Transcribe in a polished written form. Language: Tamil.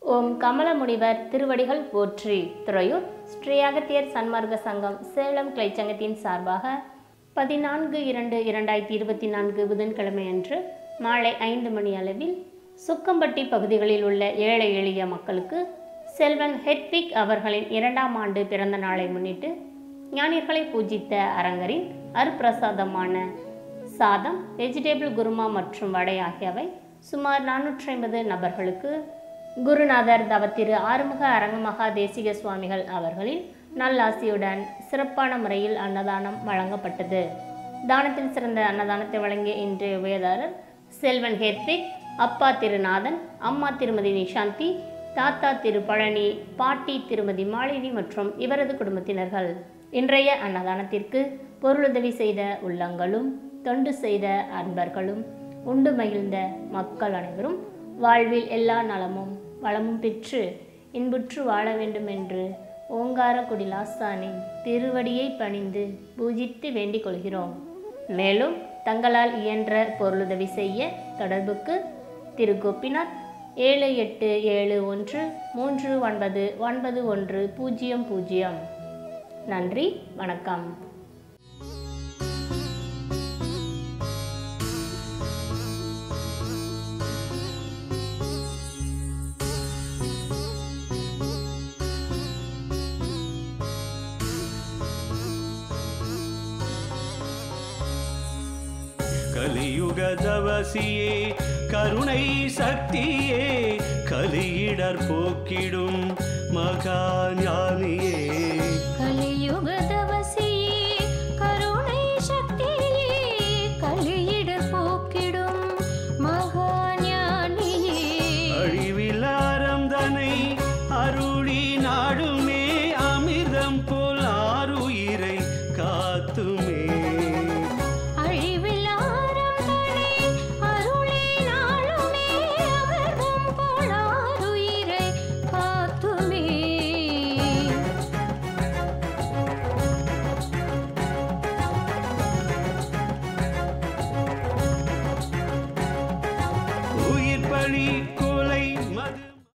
ஓம் கமலமுனிவர் திருவடிகள் போற்றி. துறையூர் ஸ்ரீ அகத்தியர் சன்மார்க்க சங்கம் சேலம் கிளைச்சங்கத்தின் சார்பாக 14/2/2024 புதன்கிழமை அன்று மாலை 5 மணி அளவில் சுக்கம்பட்டி பகுதிகளில் உள்ள ஏழை எளிய மக்களுக்கு செல்வன் ஹெட்விக் அவர்களின் 2ஆம் ஆண்டு பிறந்த நாளை முன்னிட்டு ஞானியர்களை பூஜித்த அரங்கரின் அருப்பிரசாதமான சாதம், வெஜிடபிள் குருமா மற்றும் வடை ஆகியவை சுமார் 450 நபர்களுக்கு குருநாதர் தவத்திரு ஆறுமுக அரங்கமகா தேசிக சுவாமிகள் அவர்களின் நல்லாசியுடன் சிறப்பான முறையில் அன்னதானம் வழங்கப்பட்டது. தானத்தில் சிறந்த அன்னதானத்தை வழங்கிய இன்றைய உபயதாரர் செல்வன் ஹெட்விக், அப்பா திருநாதன், அம்மா திருமதி நிஷாந்தி, தாத்தா திரு பழனி, பாட்டி திருமதி மாலினி மற்றும் இவரது குடும்பத்தினர்கள். இன்றைய அன்னதானத்திற்கு பொருளுதவி செய்த உள்ளங்களும் தொண்டு செய்த அன்பர்களும் உண்டு மகிழ்ந்த மக்கள் அனைவரும் வாழ்வில் எல்லா நலமும் வளமும் பெற்று இன்புற்று வாழ வேண்டும் என்று ஓங்காரக்குடி லாசானின் திருவடியை பணிந்து பூஜித்து வேண்டிக் கொள்கிறோம். மேலும் தங்களால் இயன்ற பொருளுதவி செய்ய தொடர்புக்கு திரு கோபிநாத் 7871399100. நன்றி, வணக்கம். கலியுக தவசியே, கருணை சக்தியே, கலியிடர் போக்கிடும் மகா ஞானியே. கலியுக தவசியே, கருணை சக்தியே, கலியிடர் போக்கிடும் மகா ஞானியே. அழிவிலாரம் தனை அருளி நாடுமே, அமிர்தம் போல் ஆருயிரை காத்துமே. உயிர் பலி கொலை மது